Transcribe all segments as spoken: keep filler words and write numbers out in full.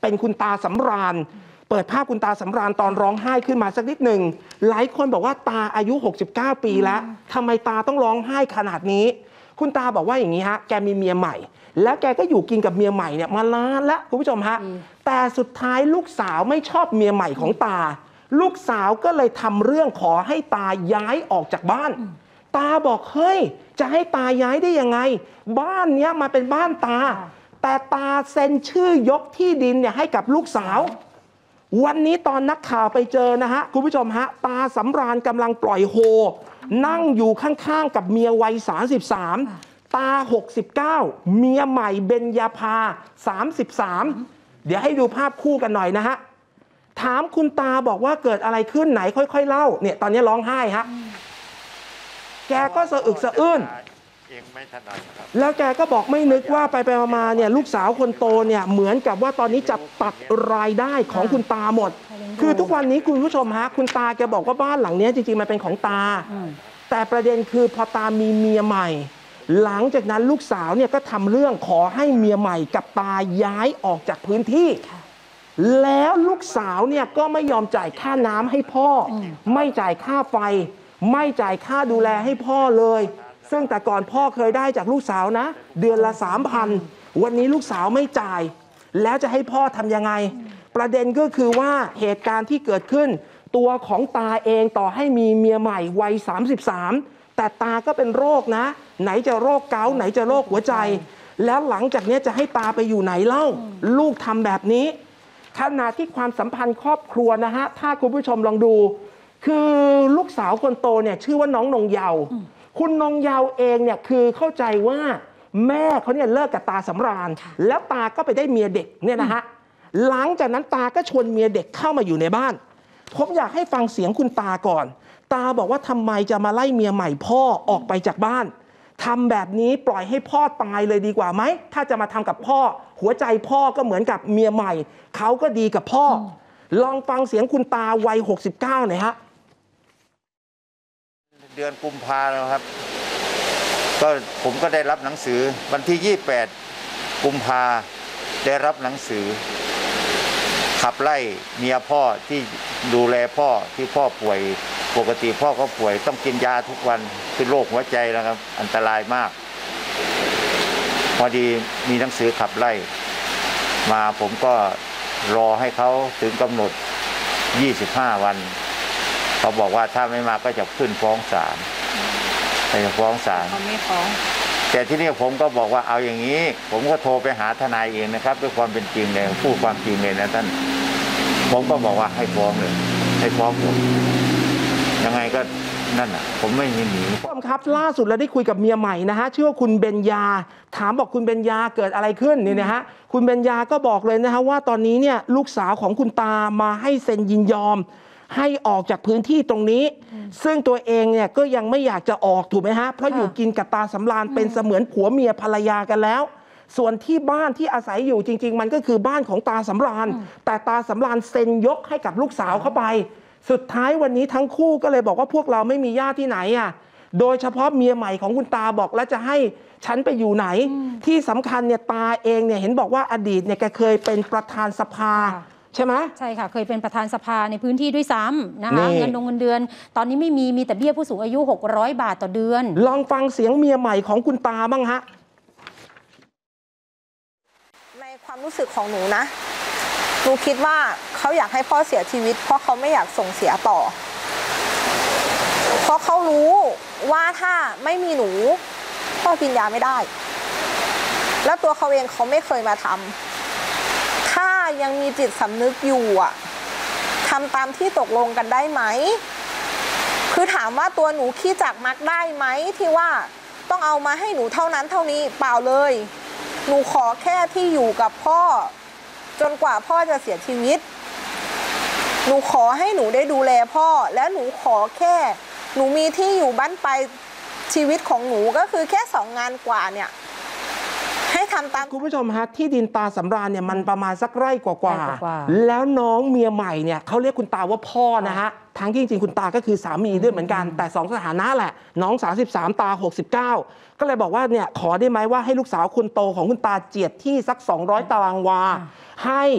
เป็นคุณตาสำราญเปิดภาพคุณตาสำราญตอนร้องไห้ขึ้นมาสักนิดหนึ่งหลายคนบอกว่าตาอายุหกสิบเก้าปีแล้วทำไมตาต้องร้องไห้ขนาดนี้คุณตาบอกว่าอย่างนี้ฮะแกมีเมียใหม่แล้วแกก็อยู่กินกับเมียใหม่เนี่ยมานานแล้วคุณผู้ชมฮะแต่สุดท้ายลูกสาวไม่ชอบเมียใหม่ของตาลูกสาวก็เลยทำเรื่องขอให้ตาย้ายออกจากบ้านตาบอกเฮ้ยจะให้ตาย้ายได้ยังไงบ้านเนี้ยมาเป็นบ้านตาแต่ตาเซ็นชื่อยกที่ดินเนี่ยให้กับลูกสาววันนี้ตอนนักข่าวไปเจอนะฮะคุณผู้ชมฮะตาสำราญกำลังปล่อยโฮนั่งอยู่ข้างๆกับเมียวัยสามสิบสามตาหกสิบเก้าเมียใหม่เบญญาภาสามสิบสามเดี๋ยวให้ดูภาพคู่กันหน่อยนะฮะถามคุณตาบอกว่าเกิดอะไรขึ้นไหนค่อยๆเล่าเนี่ยตอนนี้ร้องไห้ฮะแกก็สะอึกสะอื้นแล้วแกก็บอกไม่นึกว่าไปไปมาเนี่ยลูกสาวคนโตเนี่ยเหมือนกับว่าตอนนี้จะตัดรายได้ของคุณตาหมดคือทุกวันนี้คุณผู้ชมฮะคุณตาแกบอกว่าบ้านหลังนี้จริงๆมันเป็นของตาแต่ประเด็นคือพอตามีเมียใหม่หลังจากนั้นลูกสาวเนี่ยก็ทำเรื่องขอให้เมียใหม่กับตาย้ายออกจากพื้นที่แล้วลูกสาวเนี่ยก็ไม่ยอมจ่ายค่าน้ำให้พ่อไม่จ่ายค่าไฟไม่จ่ายค่าดูแลให้พ่อเลยซึ่งแต่ก่อนพ่อเคยได้จากลูกสาวนะเดือนละสามพันวันนี้ลูกสาวไม่จ่ายแล้วจะให้พ่อทำยังไงประเด็นก็คือว่าเหตุการณ์ที่เกิดขึ้นตัวของตาเองต่อให้มีเมียใหม่วัยสามสิบสามแต่ตาก็เป็นโรคนะไหนจะโรคเกาต์ไหนจะโรคหัวใจแล้วหลังจากนี้จะให้ตาไปอยู่ไหนเล่าลูกทำแบบนี้ขณะที่ความสัมพันธ์ครอบครัวนะฮะถ้าคุณผู้ชมลองดูคือลูกสาวคนโตเนี่ยชื่อว่าน้องนงเยาว์คุณนงเยาว์เองเนี่ยคือเข้าใจว่าแม่เขาเนี่ยเลิกกับตาสำราญแล้วตาก็ไปได้เมียเด็กเนี่ยนะฮะหลังจากนั้นตาก็ชวนเมียเด็กเข้ามาอยู่ในบ้านผมอยากให้ฟังเสียงคุณตาก่อนตาบอกว่าทำไมจะมาไล่เมียใหม่พ่อออกไปจากบ้านทำแบบนี้ปล่อยให้พ่อตายเลยดีกว่าไหมถ้าจะมาทำกับพ่อหัวใจพ่อก็เหมือนกับเมียใหม่เขาก็ดีกับพ่อลองฟังเสียงคุณตาวัยหกสิบเก้าหน่อยฮะเดือนกุมภาพันธ์แล้วครับก็ผมก็ได้รับหนังสือวันที่ยี่สิบแปดกุมภาพันธ์ได้รับหนังสือขับไล่เมียพ่อที่ดูแลพ่อที่พ่อป่วยปกติพ่อก็ป่วยต้องกินยาทุกวันเป็นโรคหัวใจนะครับอันตรายมากพอดีมีหนังสือขับไล่มาผมก็รอให้เขาถึงกำหนดยี่สิบห้าวันเขาบอกว่าถ้าไม่มาก็จะขึ้นฟ้องศาลไปฟ้องศาลเขาไม่ฟ้องแต่ที่นี่ผมก็บอกว่าเอาอย่างนี้ผมก็โทรไปหาทนายเองนะครับด้วยความเป็นจริงเลยพูดความจริงเลยนะท่านผมก็บอกว่าให้ฟ้องเลยให้ฟ้องผมยังไงก็นั่นอ่ะผมไม่หนีหนีครับล่าสุดเราได้คุยกับเมียใหม่นะฮะชื่อว่าคุณเบญญาถามบอกคุณเบญญาเกิดอะไรขึ้นเนี่ยนะฮะคุณเบญญาก็บอกเลยนะฮะว่าตอนนี้เนี่ยลูกสาวของคุณตามาให้เซ็นยินยอมให้ออกจากพื้นที่ตรงนี้ซึ่งตัวเองเนี่ยก็ยังไม่อยากจะออกถูกไหมฮะเพราะอยู่กินกับตาสำราญเป็นเสมือนผัวเมียภรรยากันแล้วส่วนที่บ้านที่อาศัยอยู่จริงๆมันก็คือบ้านของตาสำราญแต่ตาสำราญเซ็นยกให้กับลูกสาวเข้าไปสุดท้ายวันนี้ทั้งคู่ก็เลยบอกว่าพวกเราไม่มีญาติที่ไหนอ่ะโดยเฉพาะเมียใหม่ของคุณตาบอกแล้วจะให้ฉันไปอยู่ไหนที่สำคัญเนี่ยตาเองเนี่ยเห็นบอกว่าอดีตเนี่ยแกเคยเป็นประธานสภาใช่ไหมใช่ค่ะเคยเป็นประธานสภาในพื้นที่ด้วยซ้ำนะคะเงินดงเงินเดือนตอนนี้ไม่มีมีแต่เบี้ยผู้สูงอายุหกร้อยบาทต่อเดือนลองฟังเสียงเมียใหม่ของคุณตาบ้างฮะในความรู้สึกของหนูนะหนูคิดว่าเขาอยากให้พ่อเสียชีวิตเพราะเขาไม่อยากส่งเสียต่อเพราะเขารู้ว่าถ้าไม่มีหนูพ่อกินยาไม่ได้แล้วตัวเขาเองเขาไม่เคยมาทำถ้ายังมีจิตสำนึกอยู่อ่ะทำตามที่ตกลงกันได้ไหมคือถามว่าตัวหนูขี้จักมักได้ไหมที่ว่าต้องเอามาให้หนูเท่านั้นเท่านี้เปล่าเลยหนูขอแค่ที่อยู่กับพ่อจนกว่าพ่อจะเสียชีวิตหนูขอให้หนูได้ดูแลพ่อและหนูขอแค่หนูมีที่อยู่บ้านปลายชีวิตของหนูก็คือแค่สองงานกว่าเนี่ยให้ทำตามคุณผู้ชมฮะที่ดินตาสำราญเนี่ยมันประมาณสักไร่กว่าๆแล้วน้องเมียใหม่เนี่ยเขาเรียกคุณตาว่าพ่อนะฮะทั้งที่จริงๆคุณตาก็คือสามีด้วยเหมือนกันแต่สองสถานะแหละน้องสามสิบสามตาหกสิบเก้าก็เลยบอกว่าเนี่ยขอได้ไหมว่าให้ลูกสาวคนโตของคุณตาเจียดที่สักสองร้อยตารางวาให้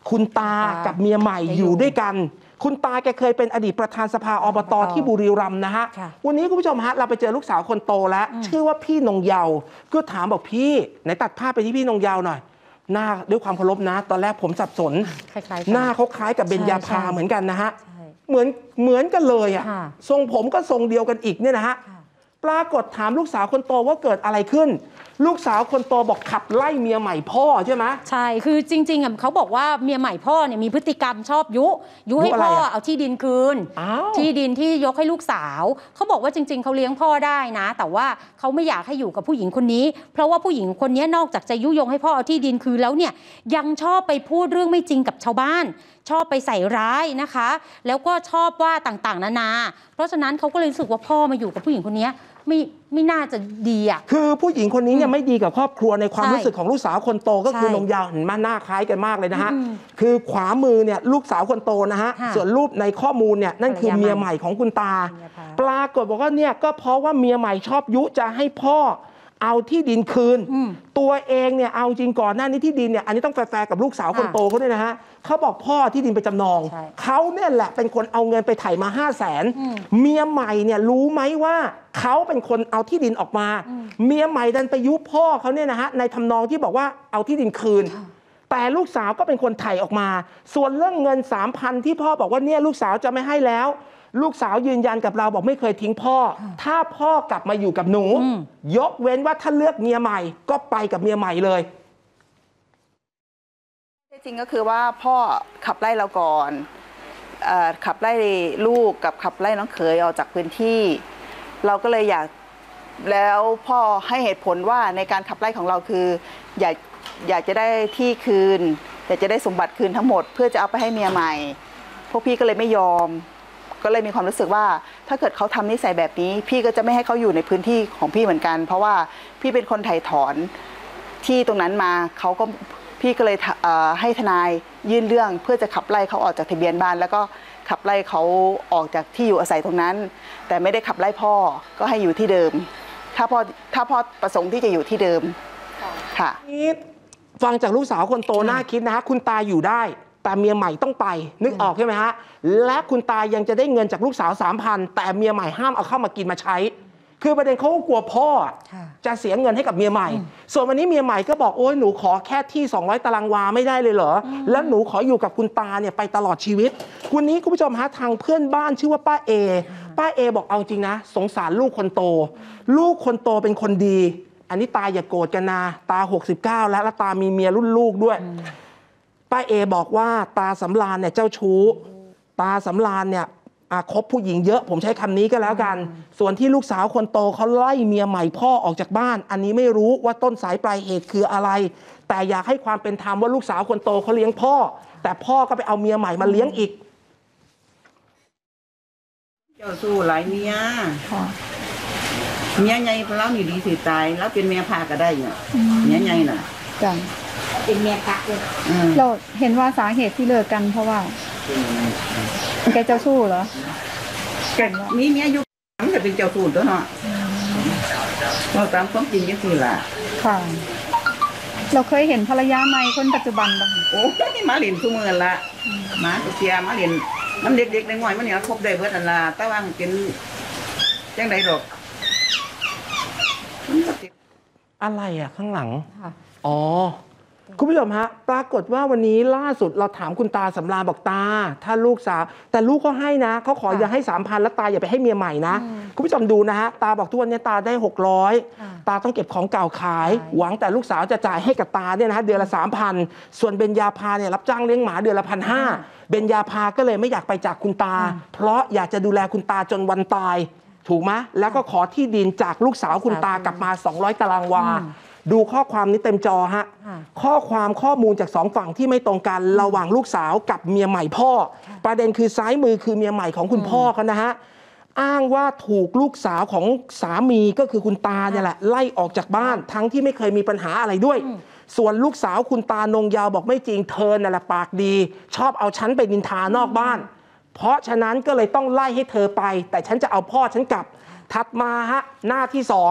คุณตากับเมียใหม่อยู่ด้วยกันคุณตาแกเคยเป็นอดีตประธานสภาอบต.ที่บุรีรัมย์นะฮะวันนี้คุณผู้ชมฮะเราไปเจอลูกสาวคนโตแล้วชื่อว่าพี่นงเยาว์ก็ถามบอกพี่ไหนตัดภาพไปที่พี่นงเยาว์หน่อยหน้าด้วยความเคารพนะตอนแรกผมสับสนหน้าเขาคล้ายกับเบญญาภาเหมือนกันนะฮะเหมือนเหมือนกันเลยอ่ะทรงผมก็ทรงเดียวกันอีกเนี่ยนะฮะปรากฏถามลูกสาวคนโตว่าเกิดอะไรขึ้นลูกสาวคนโตบอกขับไล่เมียใหม่พ่อใช่ไหมใช่คือจริงๆเขาบอกว่าเมียใหม่พ่อเนี่ยมีพฤติกรรมชอบยุยุให้พ่อเอาที่ดินคืนที่ดินที่ยกให้ลูกสาวเขาบอกว่าจริงๆเขาเลี้ยงพ่อได้นะแต่ว่าเขาไม่อยากให้อยู่กับผู้หญิงคนนี้เพราะว่าผู้หญิงคนนี้นอกจากจะยุยงให้พ่อเอาที่ดินคืนแล้วเนี่ยยังชอบไปพูดเรื่องไม่จริงกับชาวบ้านชอบไปใส่ร้ายนะคะแล้วก็ชอบว่าต่างๆนานาเพราะฉะนั้นเขาก็เลยรู้สึกว่าพ่อมาอยู่กับผู้หญิงคนนี้ไม่ไม่น่าจะดีอ่ะคือผู้หญิงคนนี้เนี่ยไม่ดีกับครอบครัวในความรู้สึกของลูกสาวคนโตก็คือนงเยาว์เห็นมาหน้าคล้ายกันมากเลยนะฮะคือขวามือเนี่ยลูกสาวคนโตนะฮะส่วนรูปในข้อมูลเนี่ยนั่นคือเมียใหม่ของคุณตาปรากฏบอกว่าเนี่ยก็เพราะว่าเมียใหม่ชอบยุจะให้พ่อเอาที่ดินคืนตัวเองเนี่ยเอาจริงก่อนหน้านี้ที่ดินเนี่ยอันนี้ต้องแฟร์กับลูกสาวคนโตเขาด้วยนะฮะเขาบอกพ่อที่ดินไปจำนองเขาเนี่ยแหละเป็นคนเอาเงินไปไถ่มาห้าแสนเมียใหม่เนี่ยรู้ไหมว่าเขาเป็นคนเอาที่ดินออกมาเมียใหม่ดันไปยุพ่อเขาเนี่ยนะฮะในทำนองที่บอกว่าเอาที่ดินคืนแต่ลูกสาวก็เป็นคนไถ่ออกมาส่วนเรื่องเงิน สามพัน ที่พ่อบอกว่าเนี่ยลูกสาวจะไม่ให้แล้วลูกสาวยืนยันกับเราบอกไม่เคยทิ้งพ่อถ้าพ่อกลับมาอยู่กับหนูยกเว้นว่าถ้าเลือกเมียใหม่ก็ไปกับเมียใหม่เลยจริงก็คือว่าพ่อขับไล่เราก่อนขับไล่ลูกกับขับไล่น้องเขยออกจากพื้นที่เราก็เลยอยากแล้วพ่อให้เหตุผลว่าในการขับไล่ของเราคืออยากอยากจะได้ที่คืนอยากจะได้สมบัติคืนทั้งหมดเพื่อจะเอาไปให้เมียใหม่พวกพี่ก็เลยไม่ยอมก็เลยมีความรู้สึกว่าถ้าเกิดเขาทำนิสัยแบบนี้พี่ก็จะไม่ให้เขาอยู่ในพื้นที่ของพี่เหมือนกันเพราะว่าพี่เป็นคนไถ่ถอนที่ตรงนั้นมาเขาก็พี่ก็เลยให้ทนายยื่นเรื่องเพื่อจะขับไล่เขาออกจากทะเบียนบ้านแล้วก็ขับไล่เขาออกจากที่อยู่อาศัยตรงนั้นแต่ไม่ได้ขับไล่พ่อก็ให้อยู่ที่เดิมถ้าพ่อถ้าพ่อประสงค์ที่จะอยู่ที่เดิมค่ะฟังจากลูกสาวคนโตน่าคิดนะฮะคุณตาอยู่ได้แต่เมียใหม่ต้องไปนึกออกใช่ไหมฮะและคุณตายังจะได้เงินจากลูกสาว สามพัน แต่เมียใหม่ห้ามเอาเข้ามากินมาใช้คือประเด็นเขาก็กลัวพ่อจะเสียเงินให้กับเมียใหม่ส่วนวันนี้เมียใหม่ก็บอกโอ้ยหนูขอแค่ที่สองร้อยตารางวาไม่ได้เลยเหรอแล้วหนูขออยู่กับคุณตาเนี่ยไปตลอดชีวิตวันนี้คุณผู้ชมฮะทางเพื่อนบ้านชื่อว่าป้าเอป้าเอบอกเอาจริงนะสงสารลูกคนโตลูกคนโตเป็นคนดีอันนี้ตาอย่าโกรธกันนะตาหกสิบเก้าแล้วแล้วตามีเมียรุ่นลูกด้วยป้าเอบอกว่าตาสำราญเนี่ยเจ้าชู้ตาสำราญเนี่ยคบผู้หญิงเยอะผมใช้คำนี้ก็แล้วกันส่วนที่ลูกสาวคนโตเขาไล่เมียใหม่พ่อออกจากบ้านอันนี้ไม่รู้ว่าต้นสายปลายเหตุคืออะไรแต่อยากให้ความเป็นธรรมว่าลูกสาวคนโตเขาเลี้ยงพ่อแต่พ่อก็ไปเอาเมียใหม่มาเลี้ยงอีกเจ้าสู้หลายเมียเมียใหญ่แล้วอยู่ดีสิตายแล้วเป็นเมียพาก็ได้เนี่ยเมียใหญ่น่ะจ้ะเป็นเมียพาเลยเราเห็นว่าสาเหตุที่เลิกกันเพราะว่าแกเจ้าชู้เหรอแกมีเมียอยู่มันจะเป็นเจ้าชู้ตัวเนาะเราตามความจริงก็คือล่ะค่ะเราเคยเห็นภรรยาใหม่คนปัจจุบันบ้างโอ้ยมาเล่นทุกมื้อละมาเสียมาเล่นมันเด็กๆน้อยๆมันเนี่ยครบได้เบิดอันละแต่ว่าเป็นจังได๋ดอกอะไรอ่ะข้างหลังอ๋อคุณผู้ชมฮะปรากฏว่าวันนี้ล่าสุดเราถามคุณตาสำราญบอกตาถ้าลูกสาวแต่ลูกเขาให้นะเขาขออย่าให้สามพันแล้วตาอย่าไปให้เมียใหม่นะคุณผู้ชมดูนะฮะตาบอกทุกวันนี้ตาได้หกร้อยตาต้องเก็บของเก่าขายหวังแต่ลูกสาวจะจ่ายให้กับตาเนี่ยนะฮะเดือนละสามพันส่วนเบญญาภาเนี่ยรับจ้างเลี้ยงหมาเดือนละพันห้าเบญญาภาก็เลยไม่อยากไปจากคุณตาเพราะอยากจะดูแลคุณตาจนวันตายถูกไหมแล้วก็ขอที่ดินจากลูกสาวคุณตากลับมาสองร้อยตารางวาดูข้อความนี้เต็มจอฮะข้อความข้อมูลจากสองฝั่งที่ไม่ตรงกันระหว่างลูกสาวกับเมียใหม่พ่อประเด็นคือซ้ายมือคือเมียใหม่ของคุณพ่อเขานะฮะอ้างว่าถูกลูกสาวของสามีก็คือคุณตาเนี่ยแหละไล่ออกจากบ้านทั้งที่ไม่เคยมีปัญหาอะไรด้วยส่วนลูกสาวคุณตานงยาวบอกไม่จริงเธอน่ะแหละปากดีชอบเอาฉันไปนินทานอกบ้านเพราะฉะนั้นก็เลยต้องไล่ให้เธอไปแต่ฉันจะเอาพ่อฉันกลับถัดมาฮะหน้าที่สอง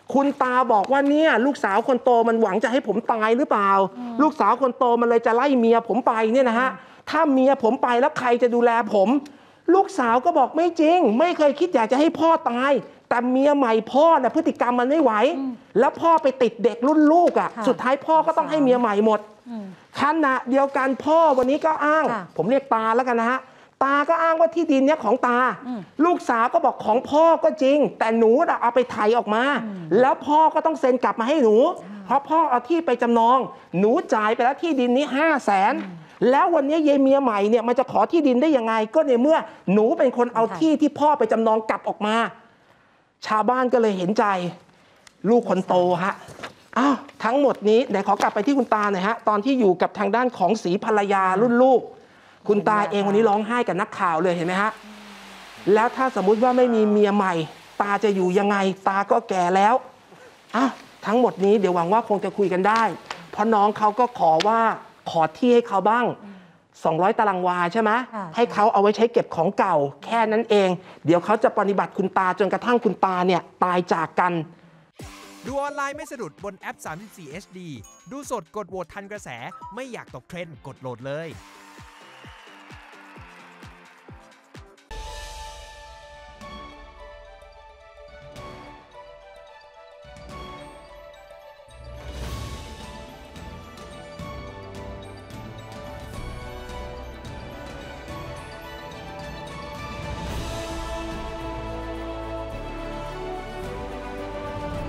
คุณตาบอกว่าเนี่ยลูกสาวคนโตมันหวังจะให้ผมตายหรือเปล่าลูกสาวคนโตมันเลยจะไล่เมียผมไปเนี่ยนะฮะถ้าเมียผมไปแล้วใครจะดูแลผมลูกสาวก็บอกไม่จริงไม่เคยคิดอยากจะให้พ่อตายแต่เมียใหม่พ่อน่ะพฤติกรรมมันไม่ไหวแล้วพ่อไปติดเด็กรุ่นลูกอ่ะสุดท้ายพ่อก็ต้องให้เมียใหม่หมดขณะเดียวกันพ่อวันนี้ก็อ้างผมเรียกตาแล้วกันนะฮะตาก็อ้างว่าที่ดินเนี้ยของตาลูกสาวก็บอกของพ่อก็จริงแต่หนูเอาไปไถออกมาแล้วพ่อก็ต้องเซ็นกลับมาให้หนูเพราะพ่อเอาที่ไปจำนองหนูจ่ายไปแล้วที่ดินนี้ห้าแสนแล้ววันนี้เยเมียใหม่เนี่ยมันจะขอที่ดินได้ยังไงก็ในเมื่อหนูเป็นคนเอาที่ที่พ่อไปจำนองกลับออกมาชาวบ้านก็เลยเห็นใจลูกคนโตฮะอ้าวทั้งหมดนี้เดี๋ยวขอกลับไปที่คุณตาหน่อยฮะตอนที่อยู่กับทางด้านของศรีภรรยารุ่นลูกคุณตาเองวันนี้ร้องไห้กับนักข่าวเลยเห็นไหมฮะแล้วถ้าสมมุติว่าไม่มีเมียใหม่ตาจะอยู่ยังไงตาก็แก่แล้วอ้าวทั้งหมดนี้เดี๋ยวหวังว่าคงจะคุยกันได้เพราะน้องเขาก็ขอว่าขอที่ให้เขาบ้างสองร้อยตารางวาใช่ไหมให้เขาเอาไว้ใช้เก็บของเก่าแค่นั้นเองเดี๋ยวเขาจะปฏิบัติคุณตาจนกระทั่งคุณตาเนี่ยตายจากกันดูออนไลน์ไม่สะดุดบนแอป สามสิบสี่ เอช ดี ดูสดกดโหวตทันกระแสไม่อยากตกเทรนด์กดโหลดเลย